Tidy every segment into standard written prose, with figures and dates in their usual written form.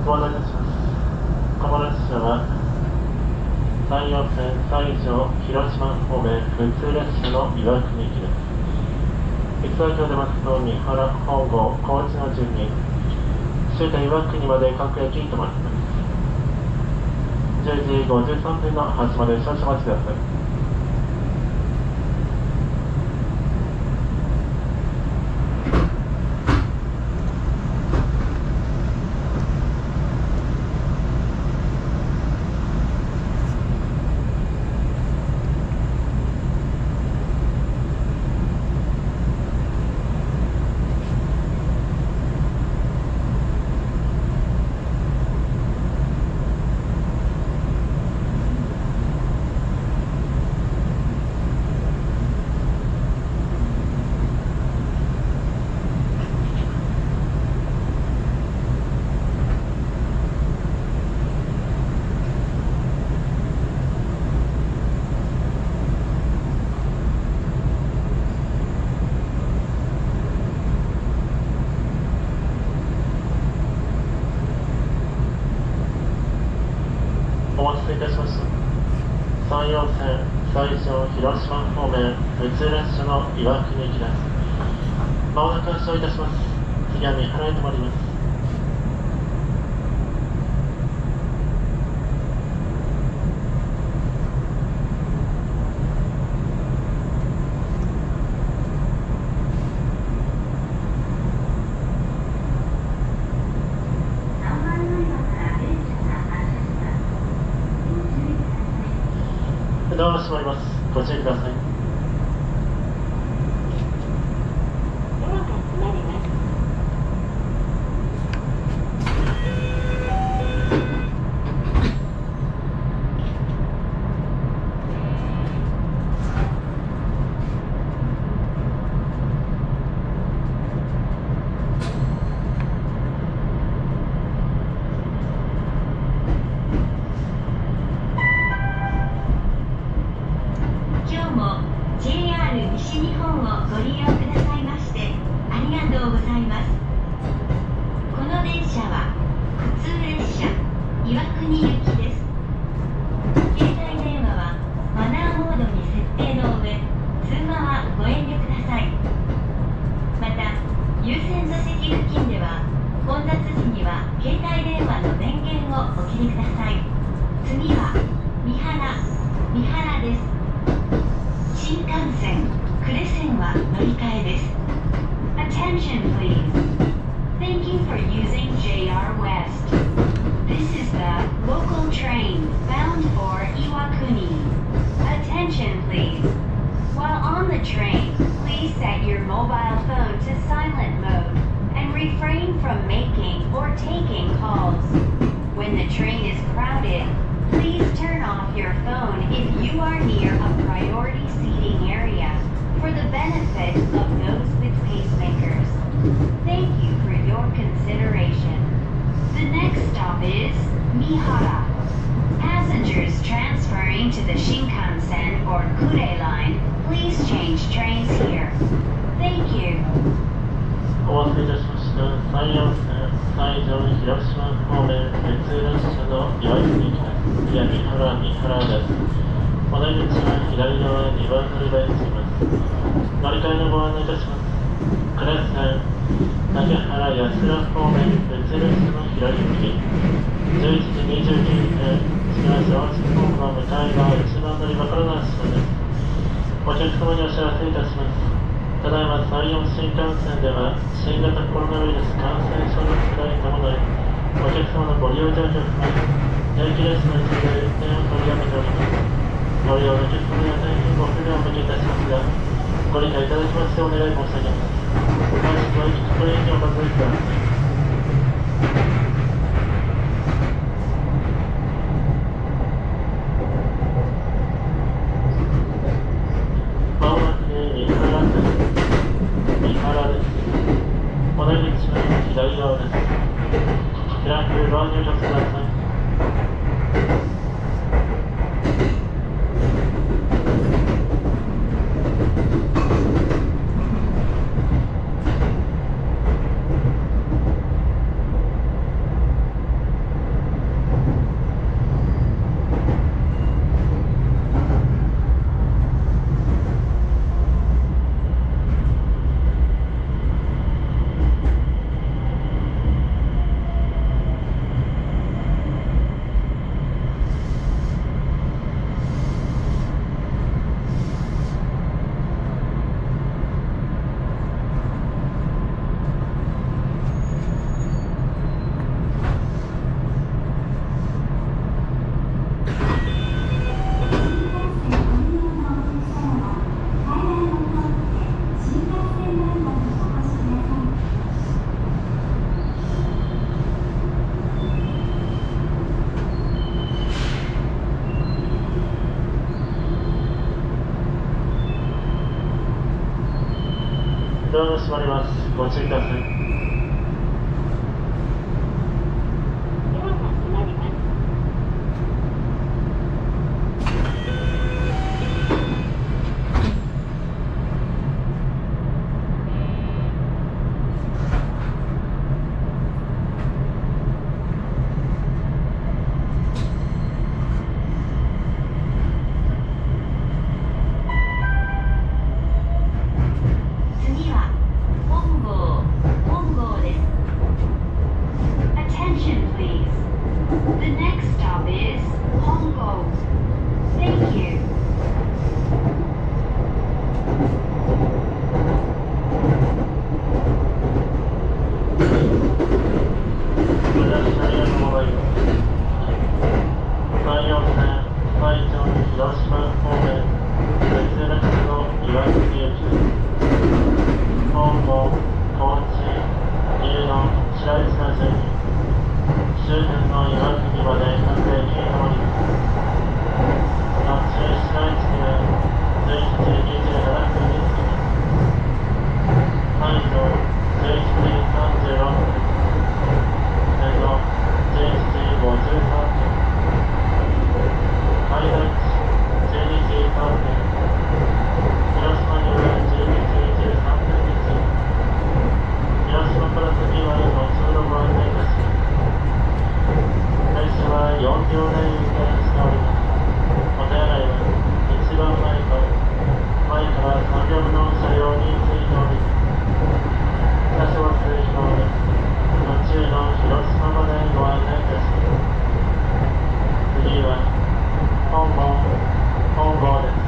ご案内いたします。この列車は山陽線西条広島方面普通列車の岩国行きです。逸話表でますと三原、本郷、高知の順に終点岩国まで各駅止まります。10時53分の発車まで少々お待ちください。お待たせいたしました。山陽線西条広島方面普通列車の岩国行きです。まもなく発車いたします。次は三原へ止まります。ドアが閉まります。ご注意ください。 西日本をご利用くださいましてありがとうございます。この電車は普通列車岩国行きです。携帯電話はマナーモードに設定の上、通話はご遠慮ください。また優先座席付近では混雑時には携帯電話の電源をお切りください。次は三原です。新幹線呉線は乗り換えです。Attention please. Thank you for using JR West. This is the local train bound for Iwakuni. Attention please. While on the train, please set your mobile phone to silent mode and refrain from making or taking calls. When the train is crowded, please turn off your phone if you are near a priority seating area for the benefit of those with pacemakers. Thank you for your consideration. The next stop is Mihara. Passengers transferring to the Shinkansen or Kure line, please change trains here. Thank you. お待たせいたしました。山陽線西条広島方面普通列車の岩国行きです。次は三原です。お出口は左側2番乗り場へ進みます。乗り換えのご案内いたします。呉線竹原安良方面普通列車の左行き11時29分、次は上智本の向かい側1番乗り場からの発車です。お客様にお知らせいたします。ただいま山陽新幹線では新型コロナウイルス感染症の拡大に伴いお客様のご利用状況を踏まえ定期列車の一部で運転を取りやめております。ご利用のお客様には大変ご不便をおかけいたしますがご理解いただきましてお願い申し上げます。本日は行き来駅をお尋ねください。お出口は左側です。フラッグドア入力ください。 ご注意ください。 次は本郷です。Attention please. The next stop is Hongo. Thank you. ご乗車ありがとうございます。山陽線西条広島方面別列の岩国行きです。本郷、高知、龍野、白石の順に周辺の岩国まで各駅に停まります。途中市街地で17時27分に着きます。西条11時36分、江戸11時53分、海南地12時3分、広島には12時13分に着きます。広島から次は後ほどご案内いたします。列車は4両で運転しております。お手洗いは一番前から3両の車両についております。車掌数表です。途中の広島までご案内いたします。次は本郷です。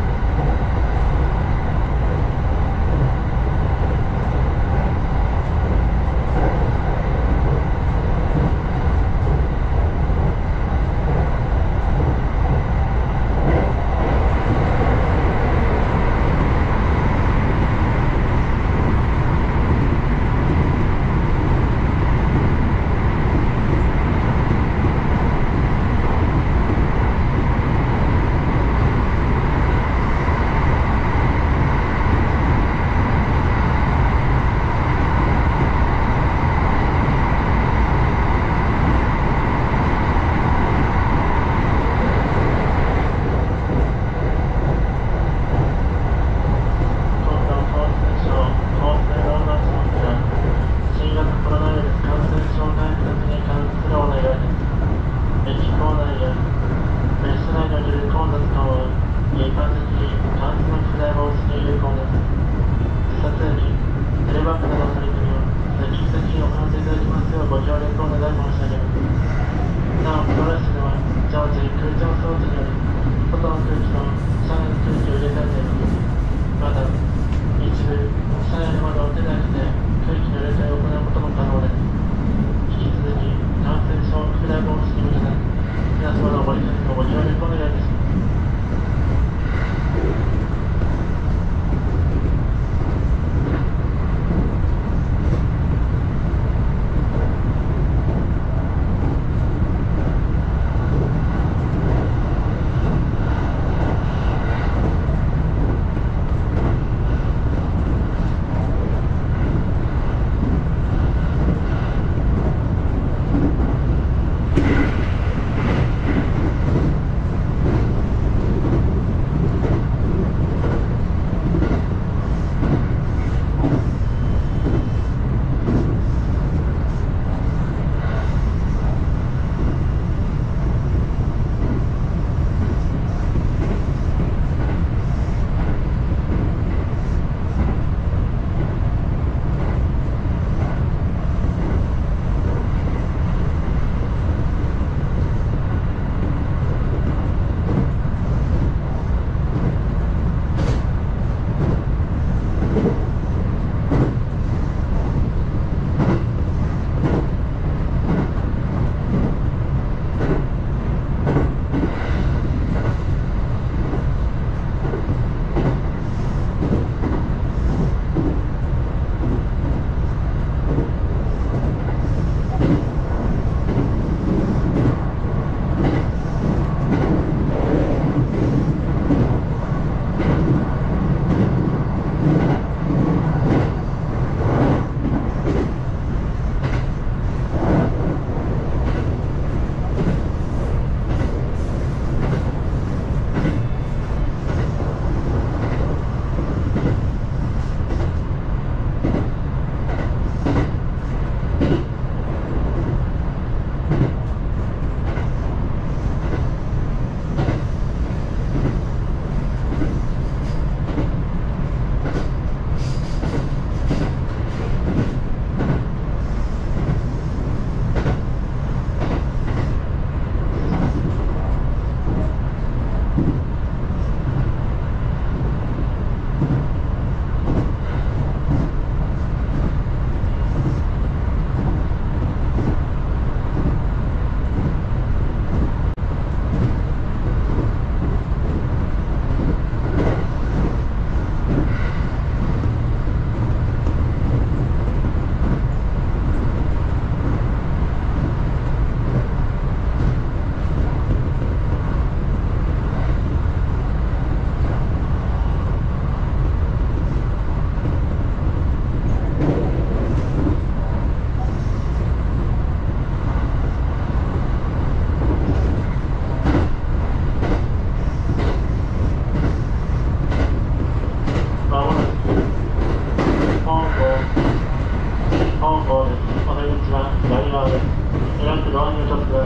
です。イラクドア入札です。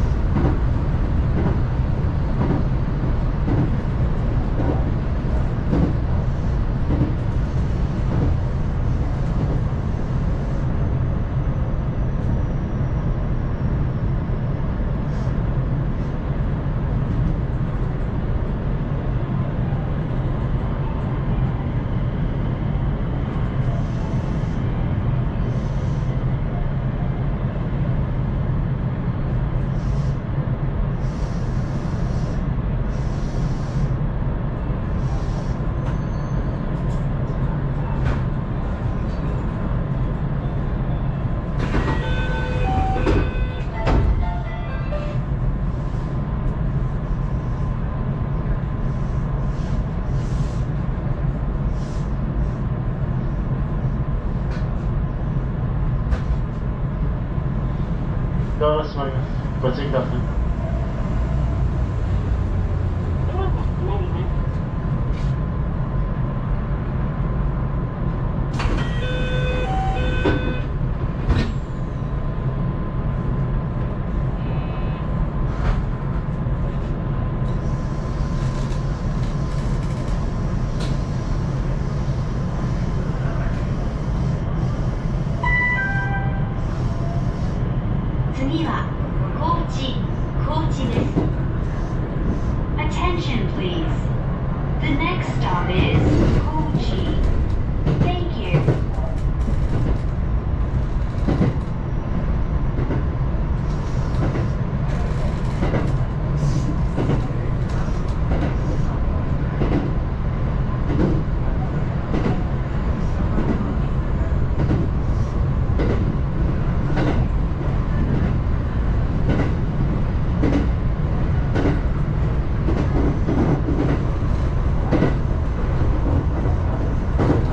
ドアが閉まります。ご注意ください。 ドアが閉まります。次は高知です。Attention please. The next stop is Kochi. Thank you. ド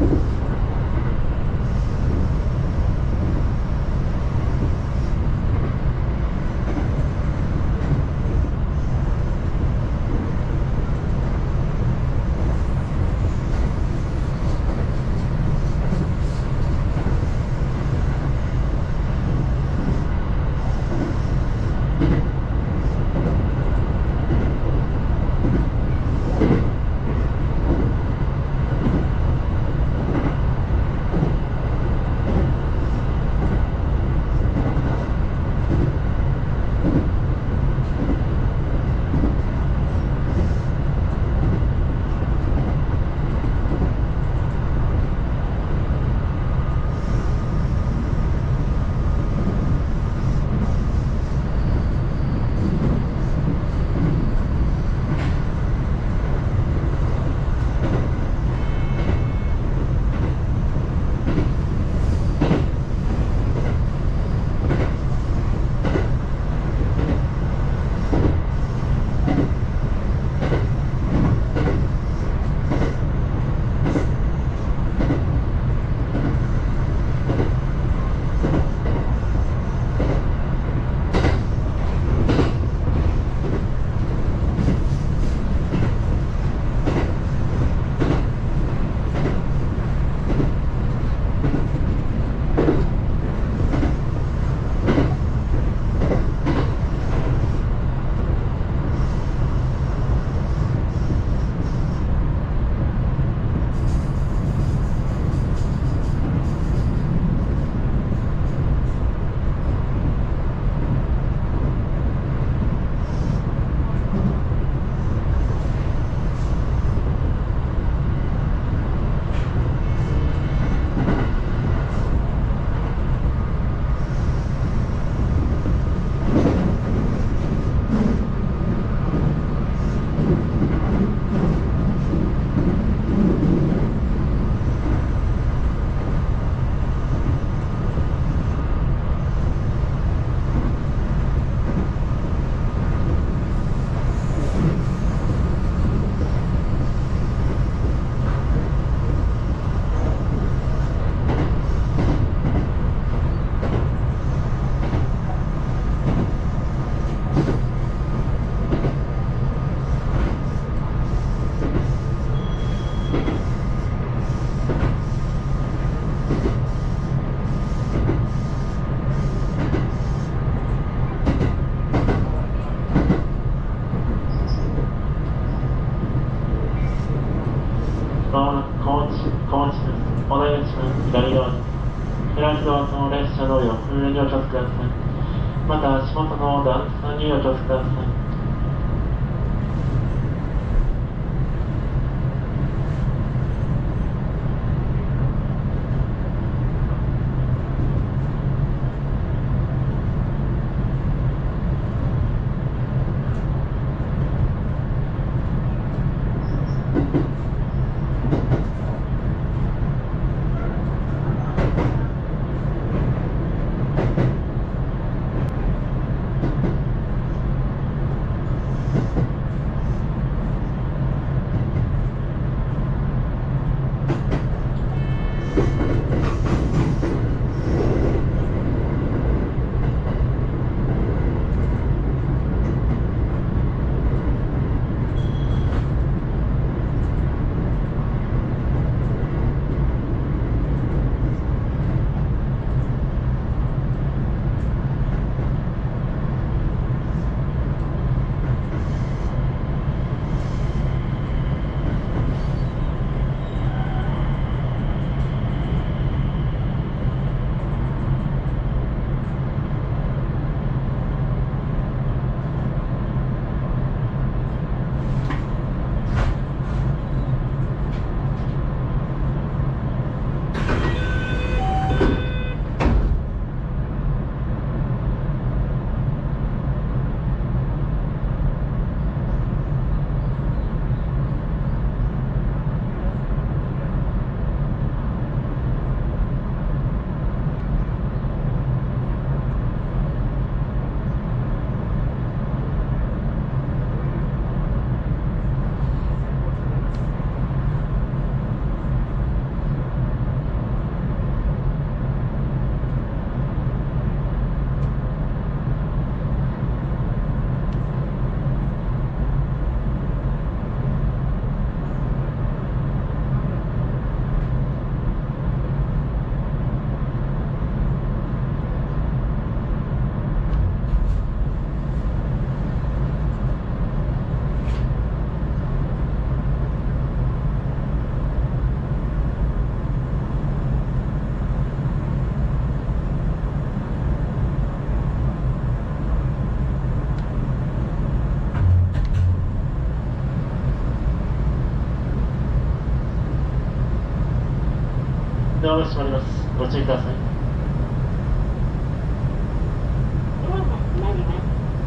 お出口の左側に左側の列車同様運営にお気をつけください。また足元の段差にお気をつけください。 ドアが閉まります。ご注意ください。 ドアが閉まります。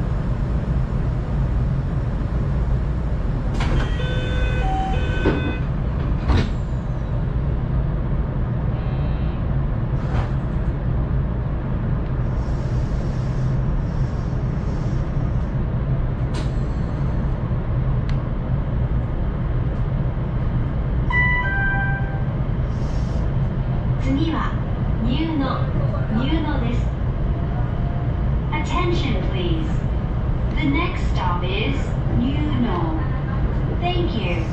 次はニューノです。Attention please. The next stop is Nuno. Thank you.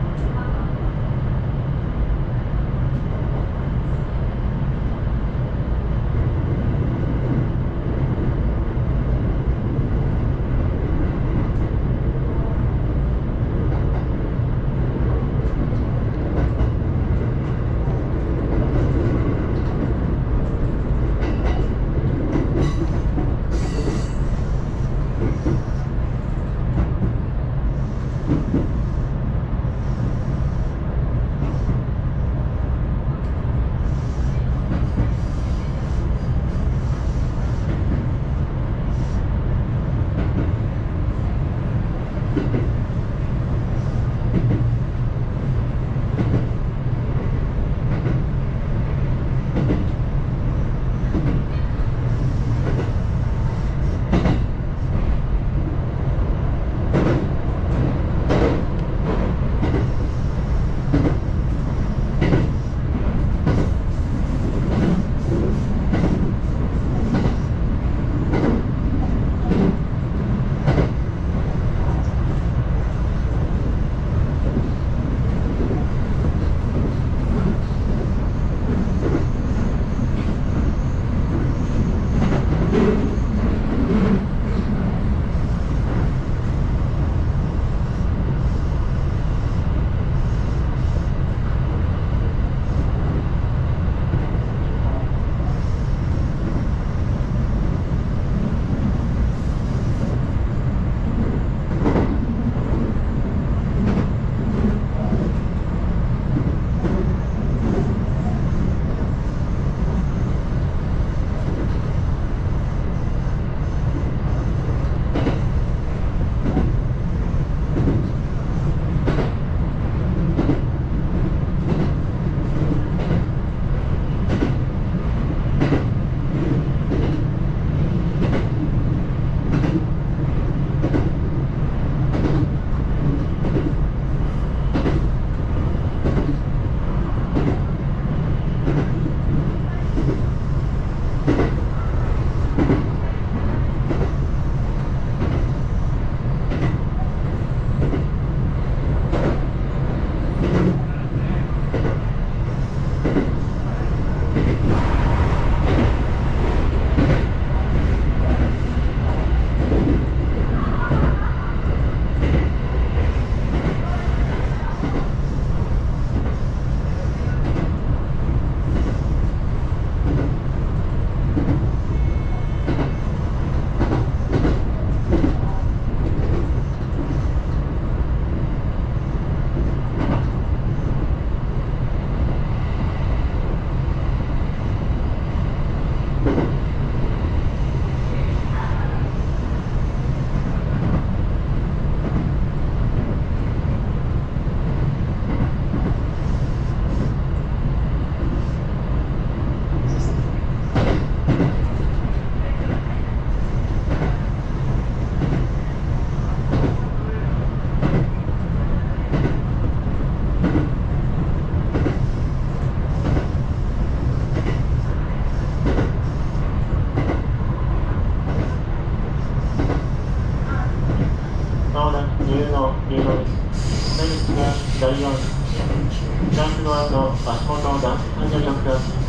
第4、ジャンプの後、足元を男性患者におください。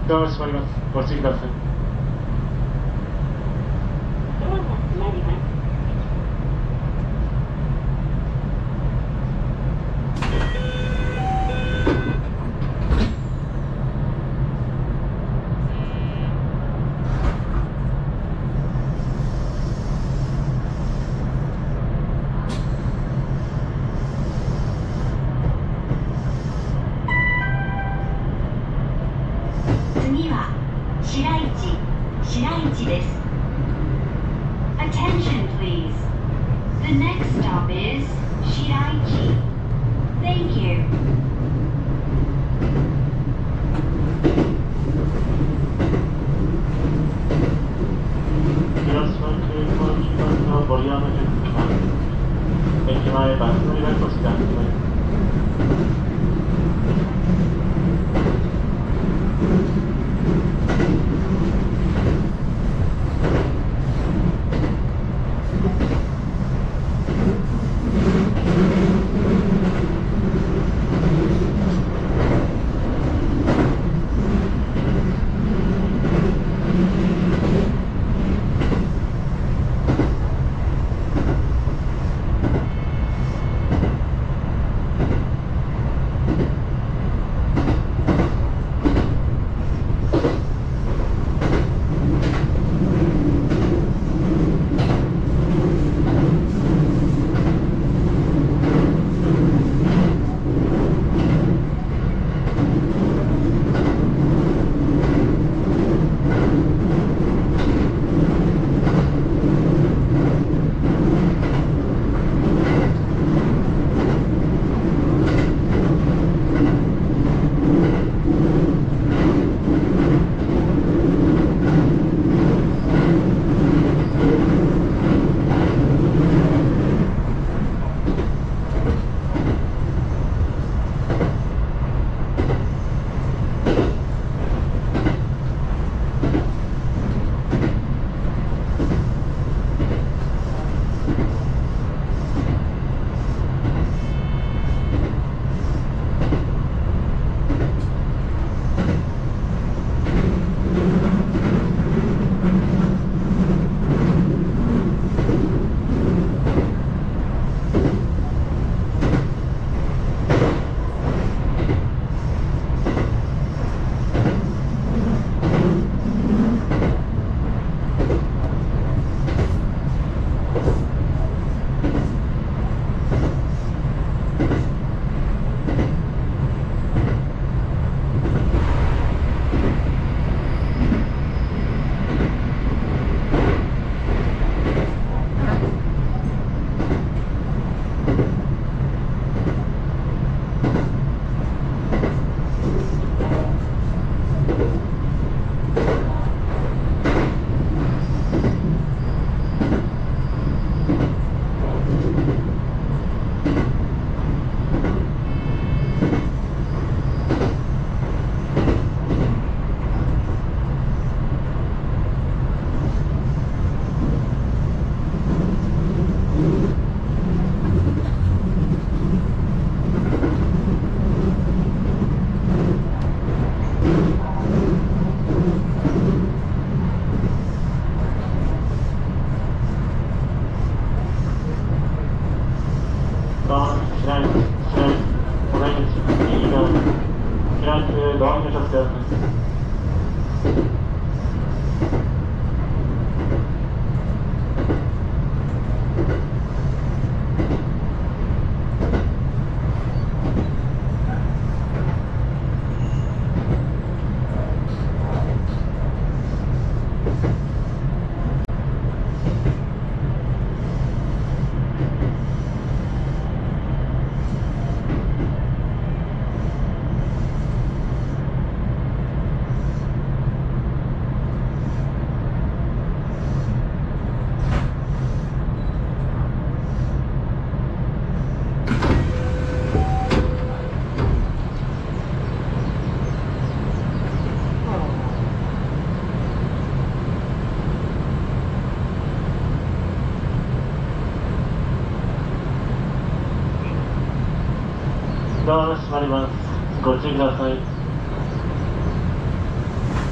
ドアが閉まります。ご注意ください。 ドアが閉まります。次は白市です。Attention please. The next stop is Shiraichi. Thank you. 広島空港行きバスのご利用の客様、駅前バス乗り場にお越しください。 ドアが閉まります。ご注意ください。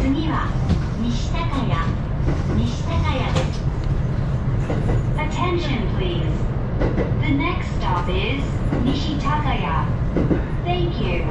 次は西高谷です。 Attention please. The next stop is Nishitakaya. Thank you.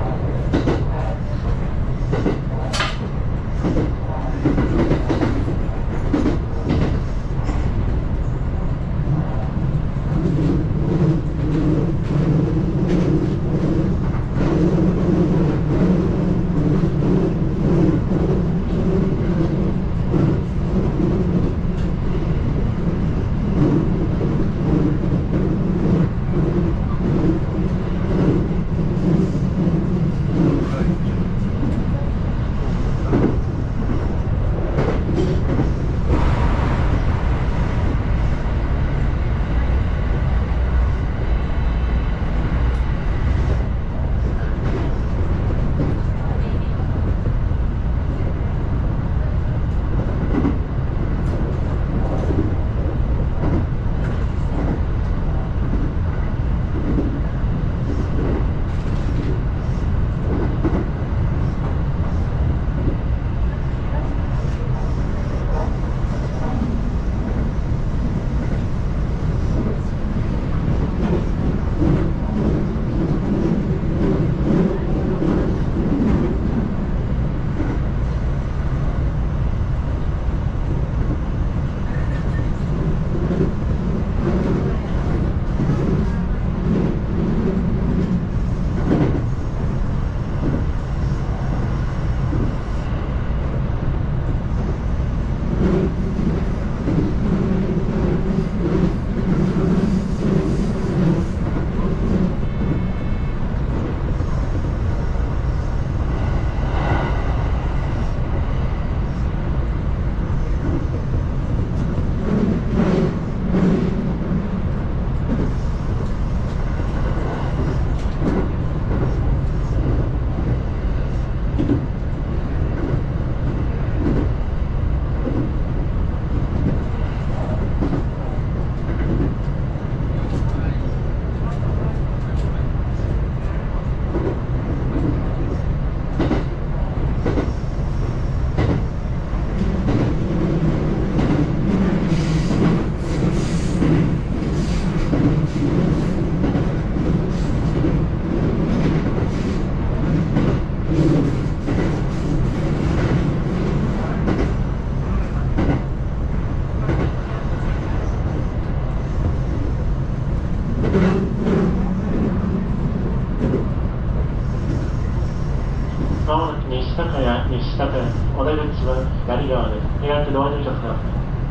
まもなく西高谷、お出口は左側です。左手同時にください。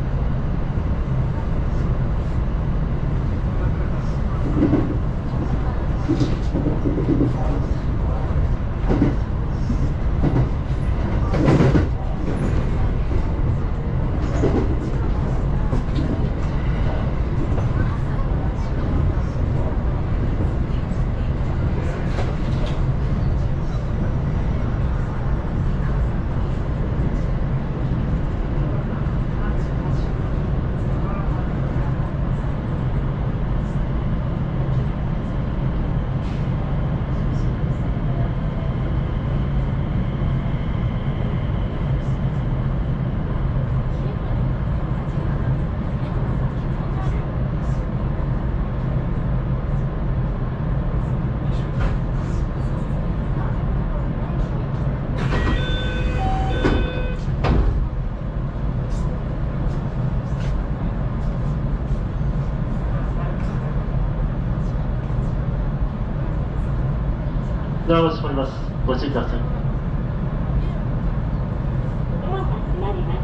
ドアを閉まります。ご注意ください。 ドアが閉まります。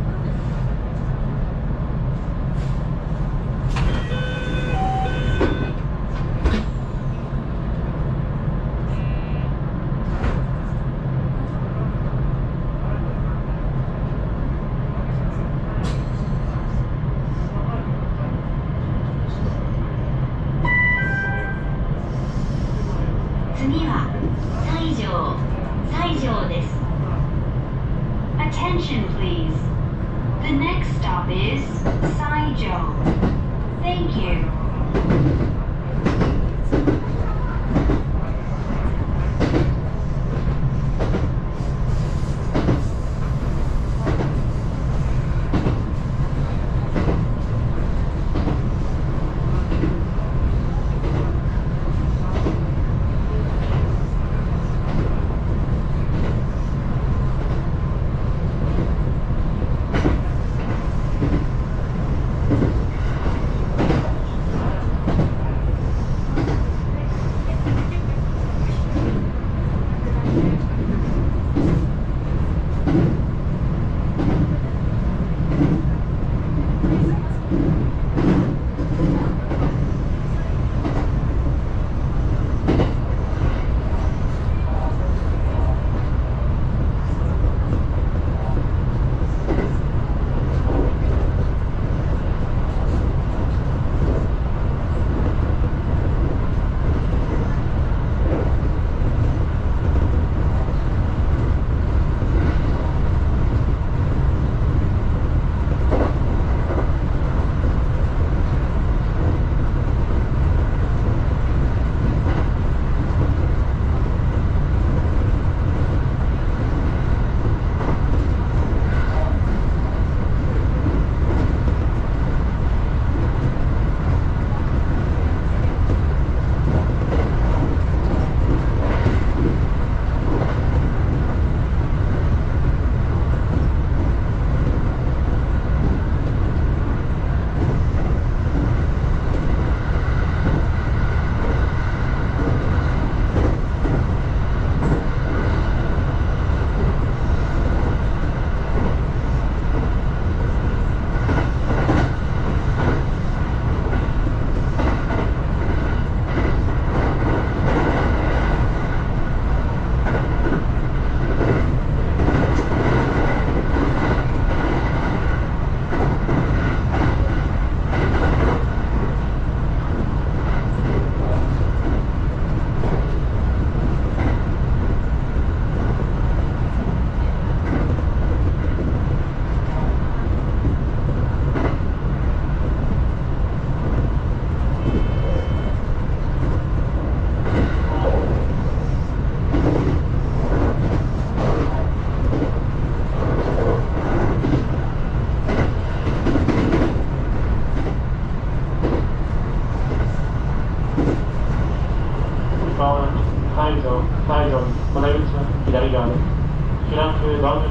次は西条です。Attention please. The next stop is Saijo. Thank you. ド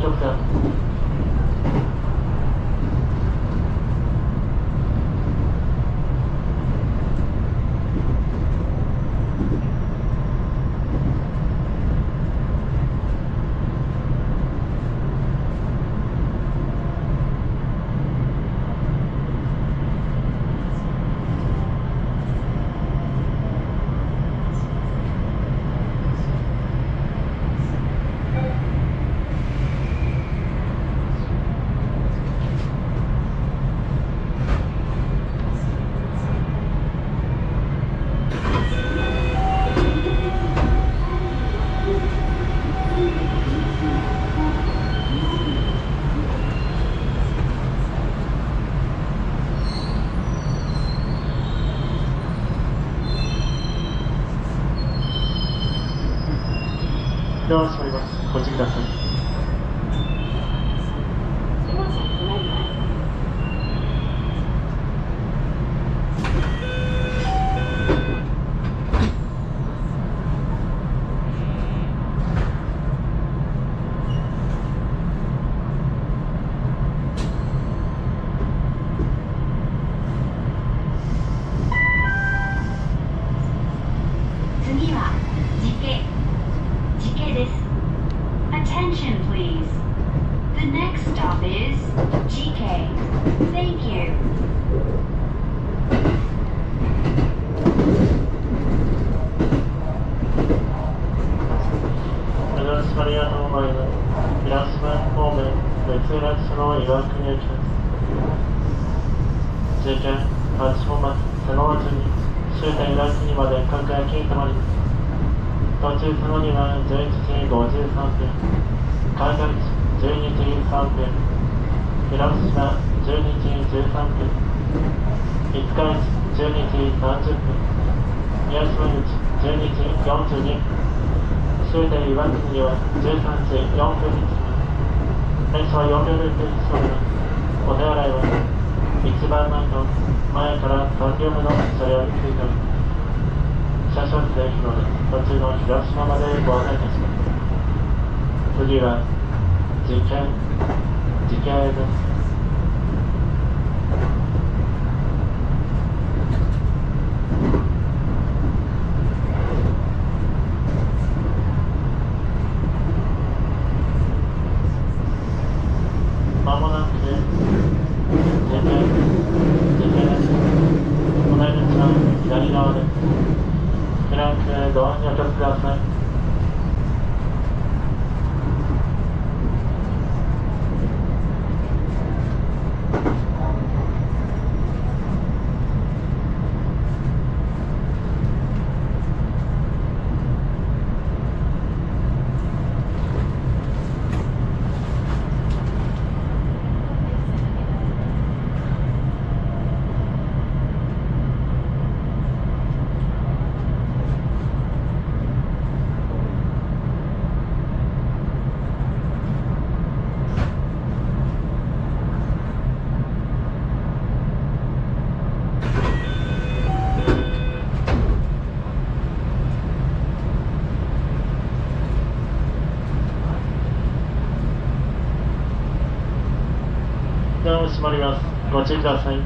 極だ。ドア閉まります。ご注意ください。 次は時系です。Attention please. The next stop is GK. Thank you. メドルスマリアの前のイラスマン方面別浦地の岩国駅です。GK 八本松佐野町に終点岩国まで各駅に停まります。途中佐野には11時53分、海岸地12時3分、広島12時13分、五日市12時30分、宮島口12時42分、終点岩国には13時4分に着きます。電車は4両で停止しております。お手洗いは一番前と前から3両目の車両についております。車掌室で行くので途中の広島までご案内いたします。次は時系です。まもなく時系です。お出口は左側です。フランクドアにお気をつけください。ドアを閉まります。ご注意ください。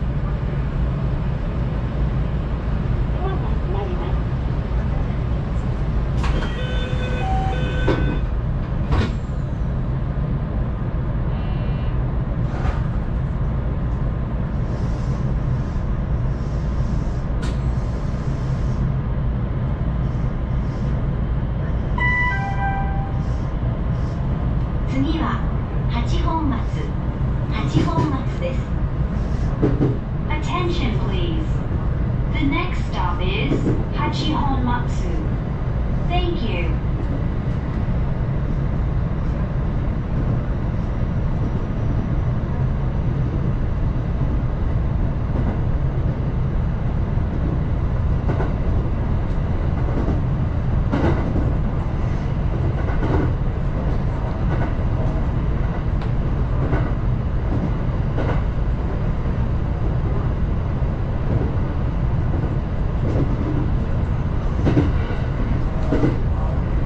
次は八本松です。Attention please. The next stop is Hachihonmatsu. Thank you. ド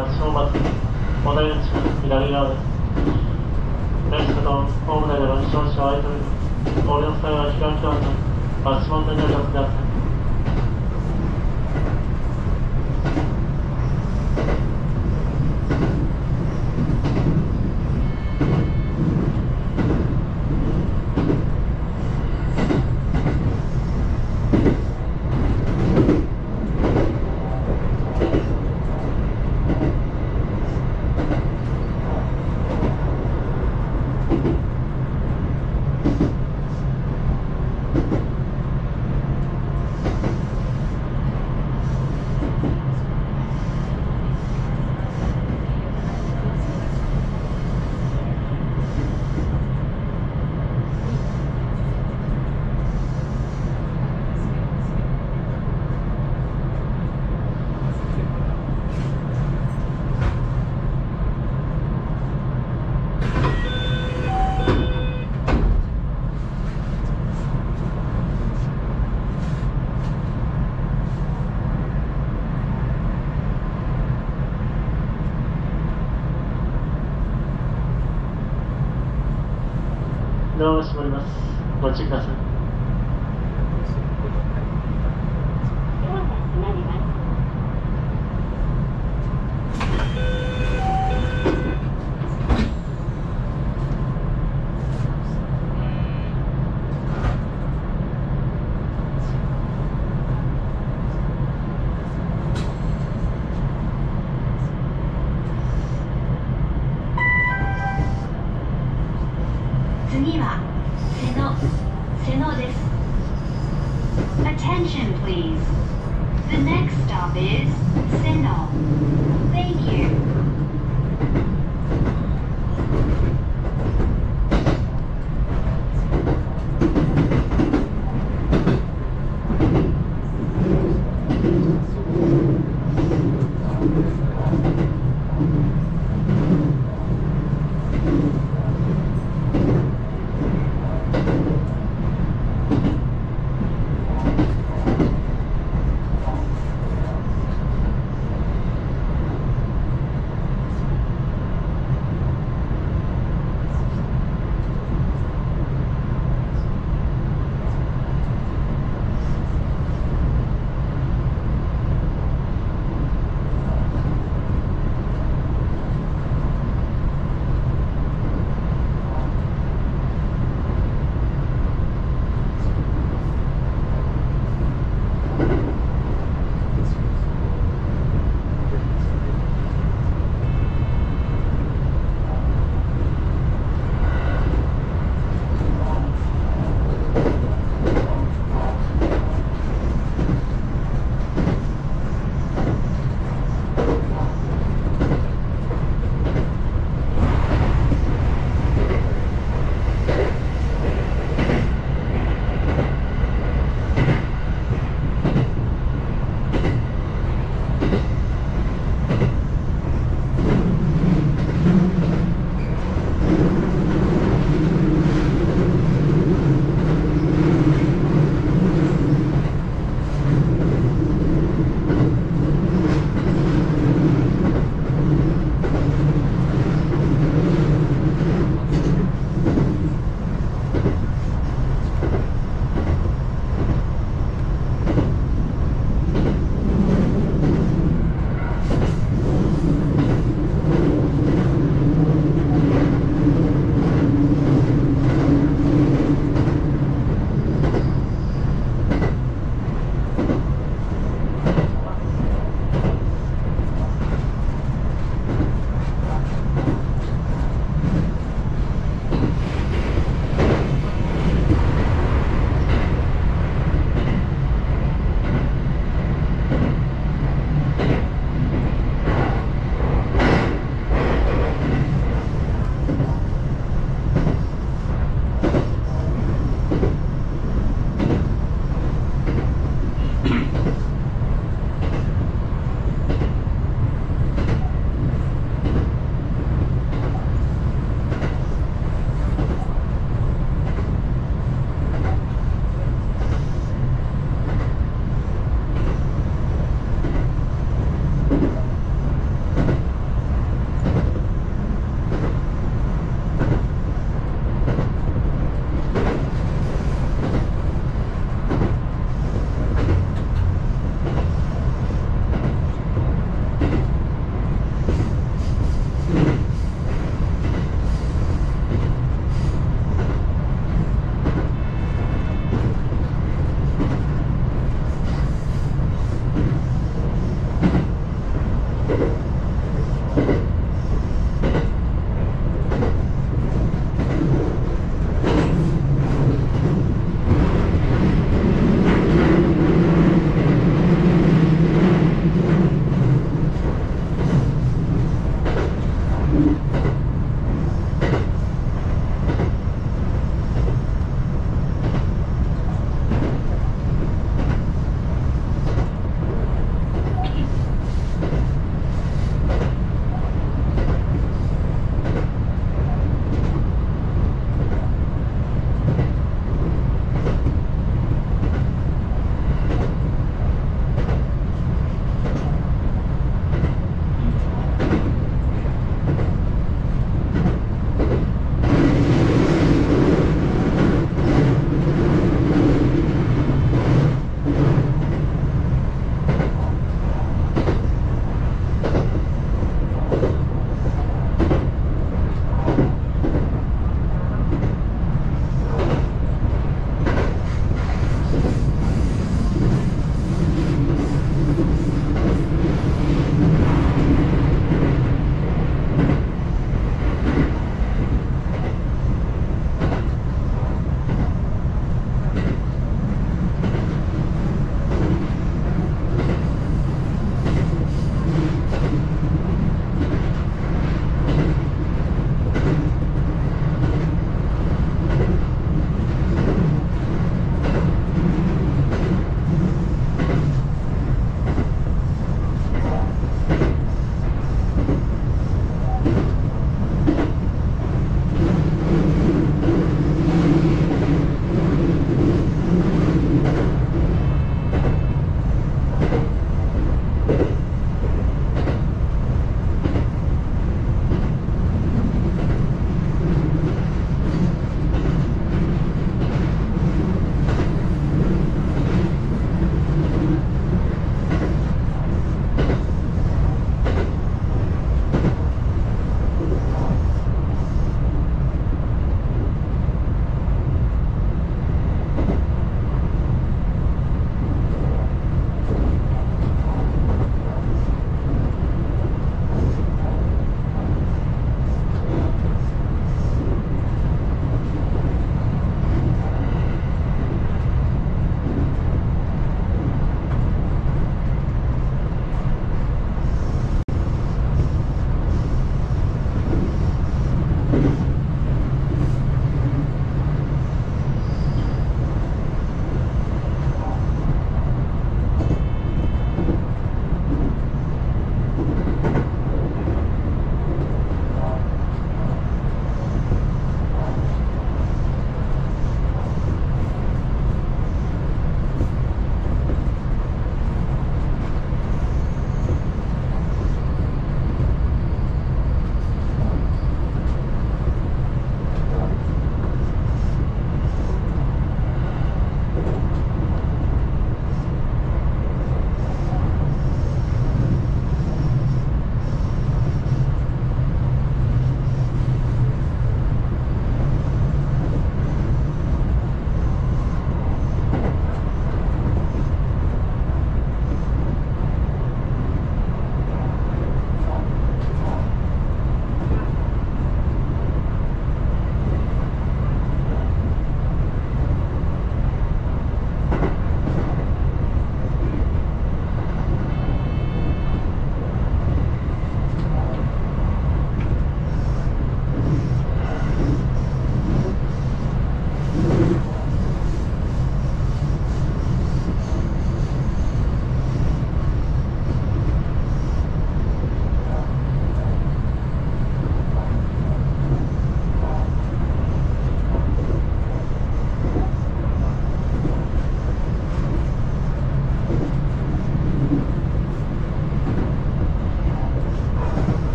発車を待つ。お出口は左側です。列車とホーム内では少々空いております。お降りの際は開きドアと足元にお気をつけください。ドアが閉まります。ご注意ください。 ドアが閉まります。次は瀬野です。Attention please. The next stop is Seno. Thank you. お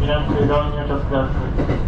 避難通道に入場ください。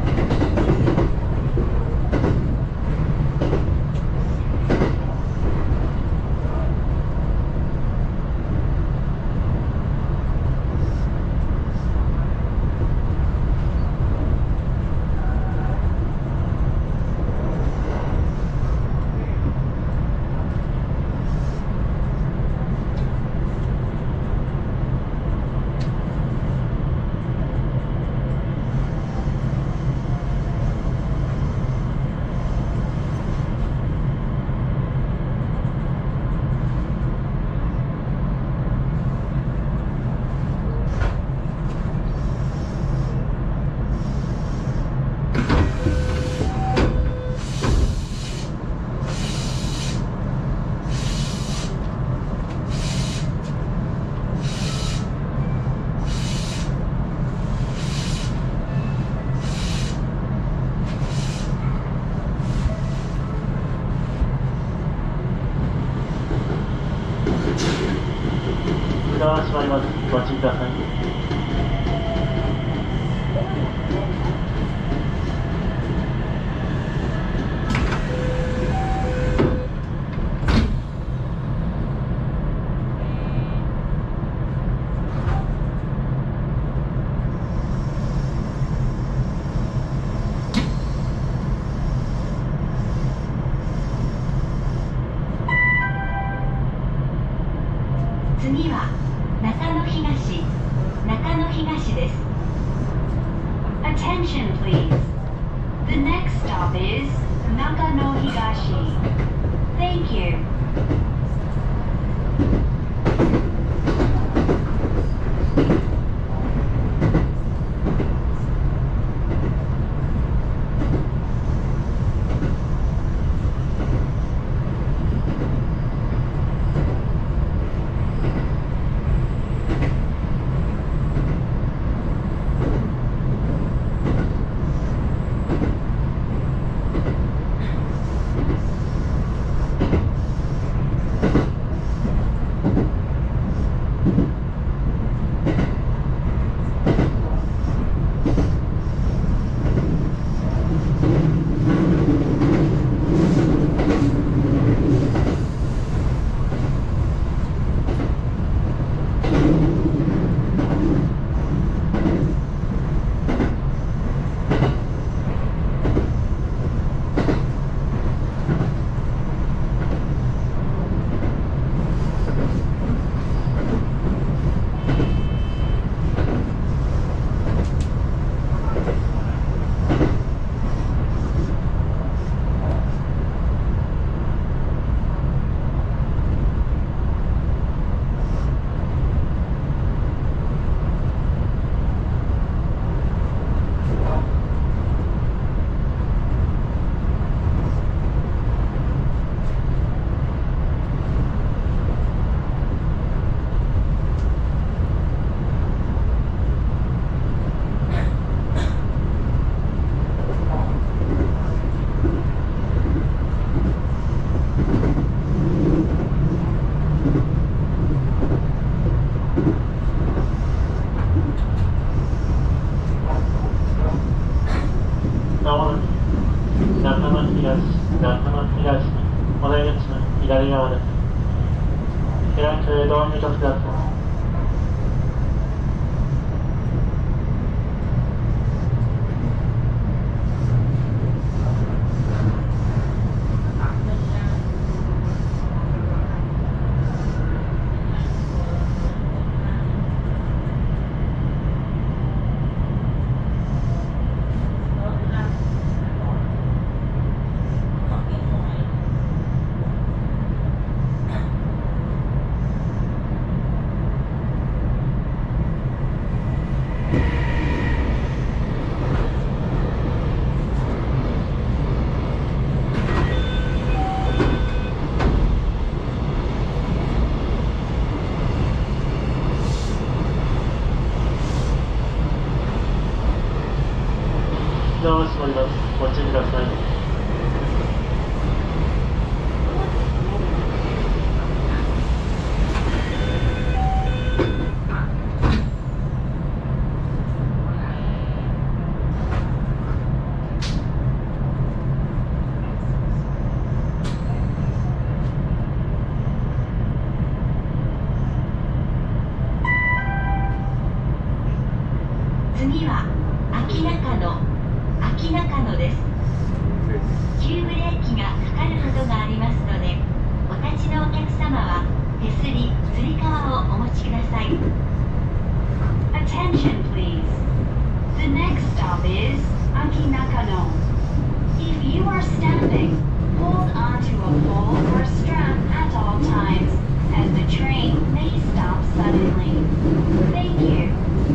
ドアが閉まります。ご注意ください。 次は中野東です。Attention please. The next stop is Nakano Higashi. Thank you. お出口の左側です。開くドアに立つください。ドアを閉まります。ご注意ください。 次は秋中野です。急ブレーキがかかることがありますので、お立ちのお客様は手すり、つり革をお持ちください。Attention please. The next stop is Akinakano. If you are standing, hold onto a pole or strap at all times, as the train may stop suddenly. Thank you.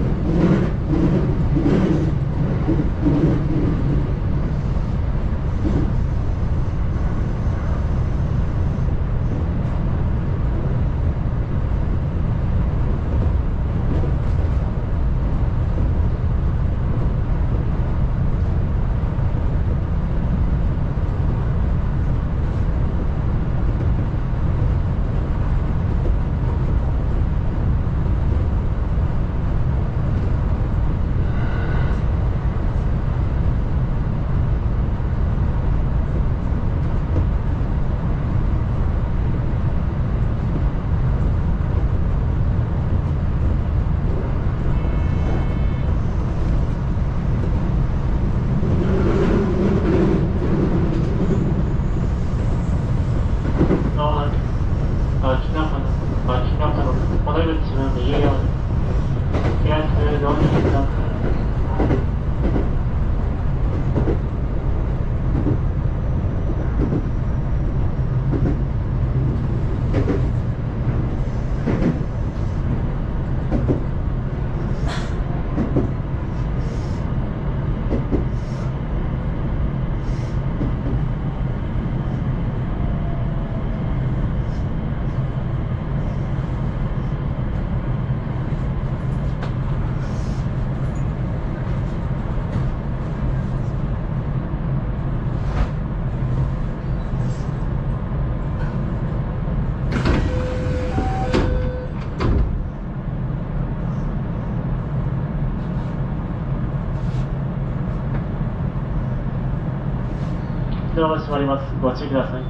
ドアが閉まります。ご注意ください。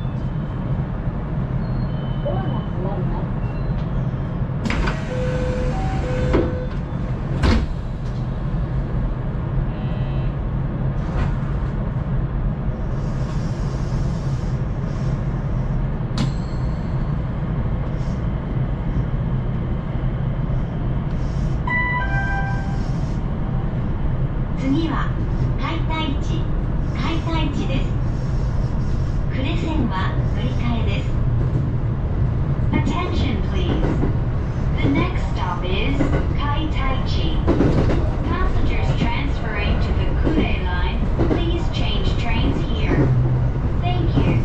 次は海田市です。呉線は乗り換えです。Attention please. The next stop is Kaitaichi. Passengers transferring to the Kure line, please change trains here. Thank you.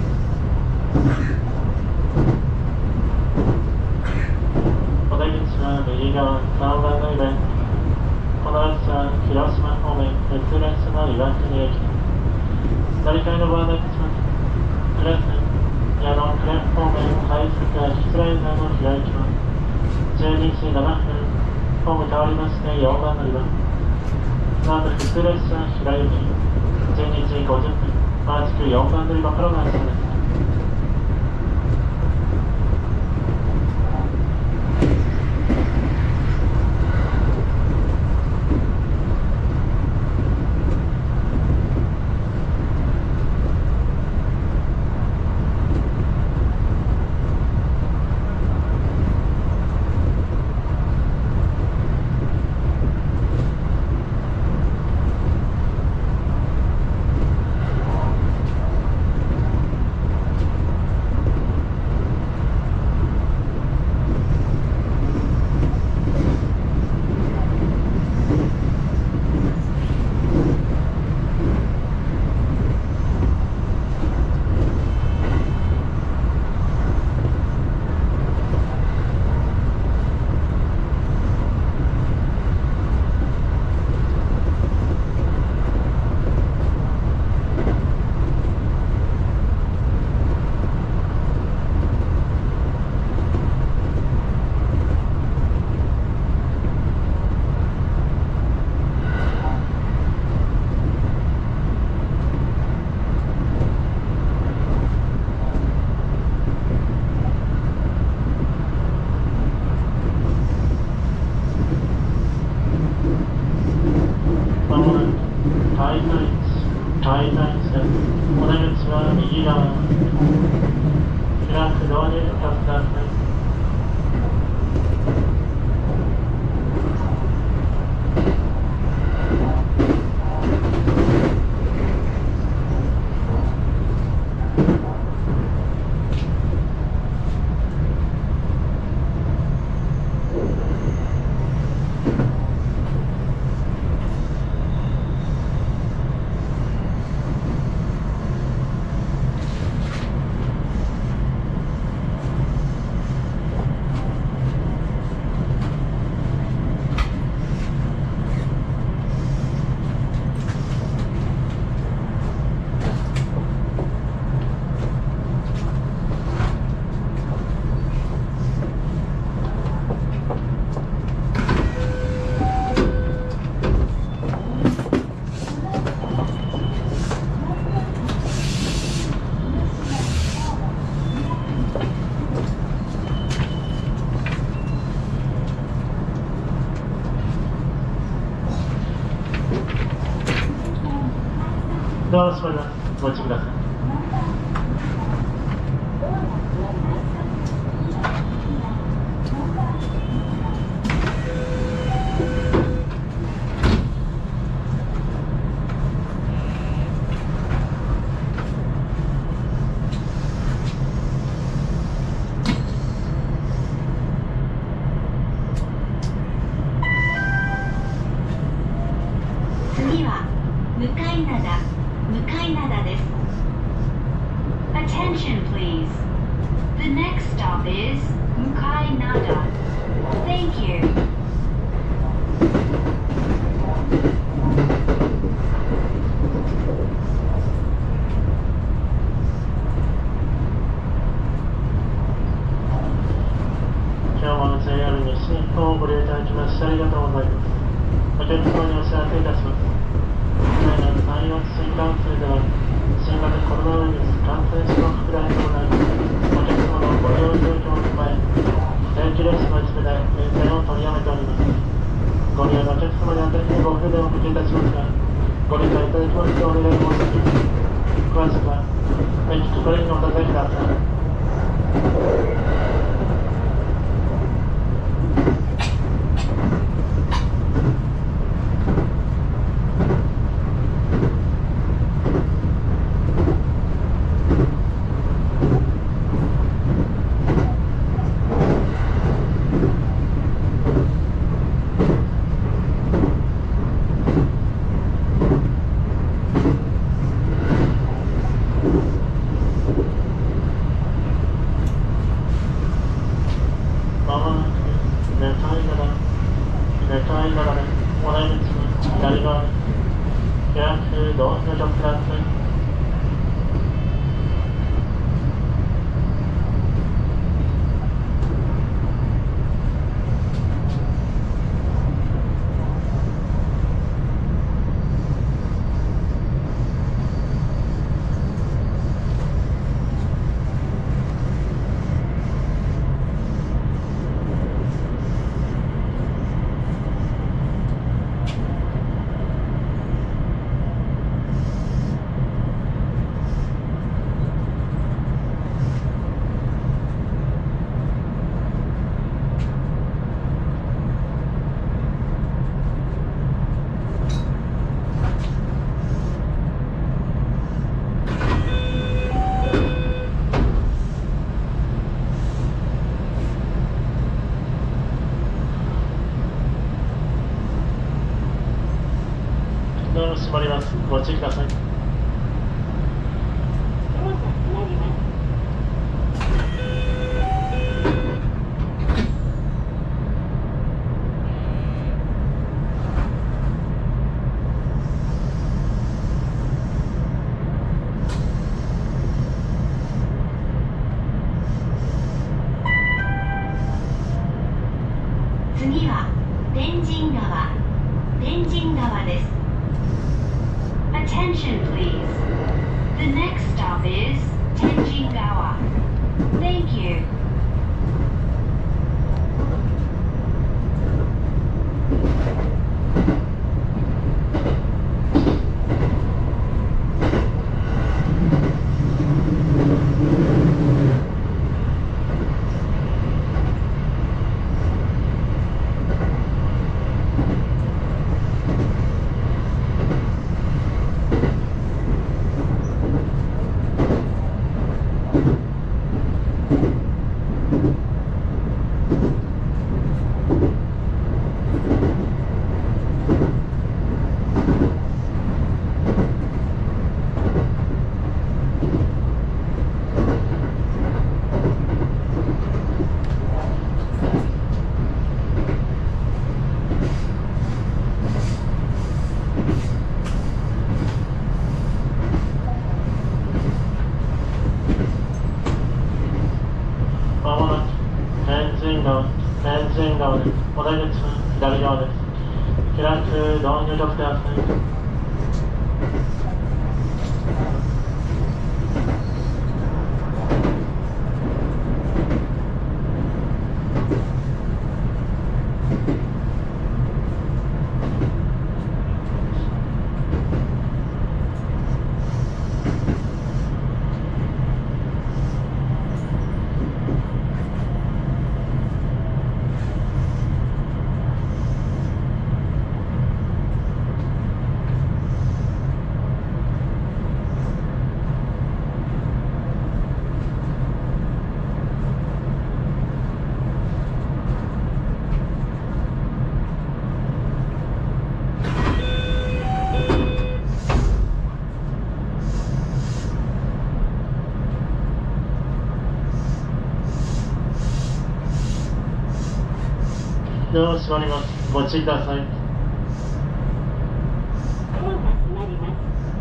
お出口は右側3番乗り場。この列車は広島方面普通列車の岩国駅。乗り換えのご案内いたします。呉線矢野呉方面快速引きライナーの開きます。12時7分、ホーム変わりまして4番乗り場。その後普通列車開き、12時50分、同じく4番乗り場からの発車です。 滞在地です。お出口は右側。開くドアにお立ちください。ドアを閉まります。ご注意ください。 次は向灘です。Attention please. The next stop is 向灘. Thank you. 今日も JR 西日本をご利用いただきましてありがとうございます。お客様にお知らせいたします。山陽新幹線では新型コロナウイルス感染症拡大に伴いお客様のご利用状況を踏まえ電気列車の一部で運転を取りやめております。ご利用のお客様には大変ご不便をおかけいたしますがご理解いただきましてお願い申し上げます。詳しくは駅係員にお尋ねください。ドアを閉まります。ご注意ください。 次は天神川です。Attention please. The next stop is Tenjingawa. Thank you. ド左側です。フランクドアにお気をつけください。ドアを閉まります。ご注意ください。 ドアが閉まります。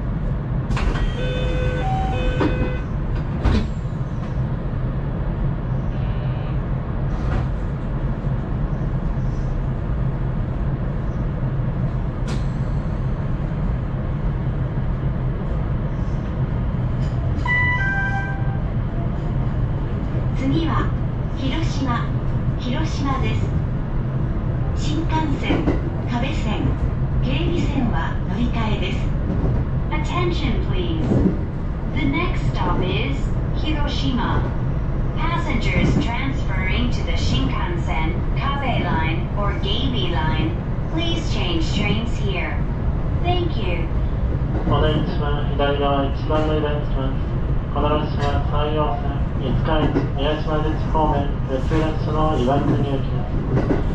次は広島です。新幹線、壁線、芸備線は乗り換えです。Attention please. The next stop is Hiroshima. Passengers transferring to the Shinkansen, Kabe line, or Geibi line, please change trains here. Thank you. お出口は左側1番乗り場に着きます。この列車は山陽線、五日市、宮島口方面、別列車の岩国行きです。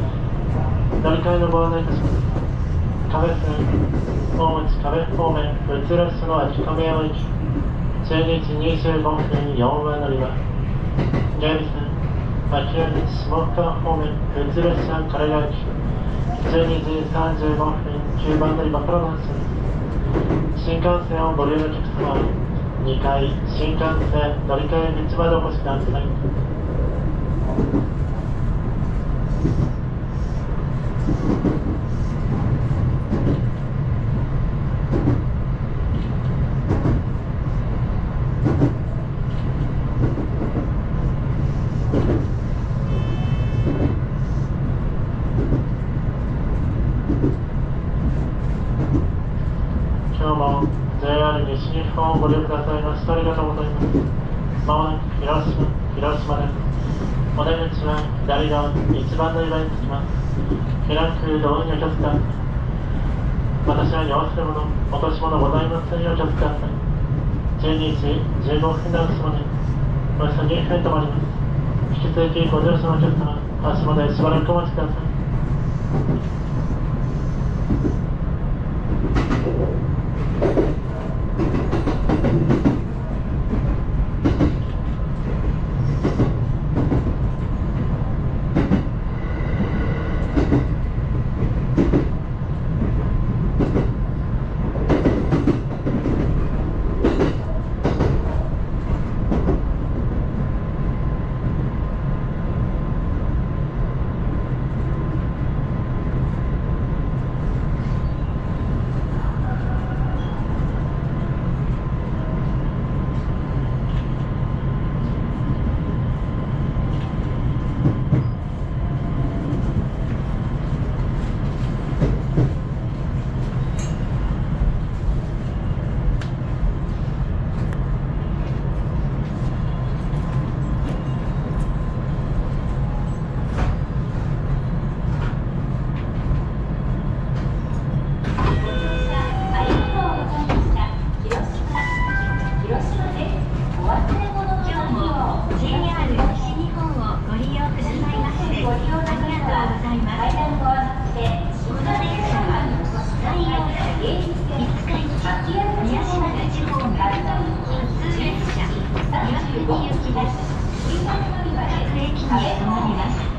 乗り換えのご案内いたします。壁線、大内壁方面、別列車の秋亀山行き、12時25分4番乗り場。芸備線、秋吉下深方面、別列車枯谷行き、12時35分9番乗り場からの発車です。新幹線をご利用のお客様は、2階新幹線乗り換え口までお越しください。今日も JR 西日本をご利用くださいましてありがとうございます。まもなく広島です。お出口は左側1番乗り場に着きます。フランクドアにお気をつけください。私らにお忘れ物、落とし物ございませんようお気をつけください。12時15分で足までおよそ2分止まります。引き続きご乗車のお客様、足までしばらくお待ちください。各駅に停まります。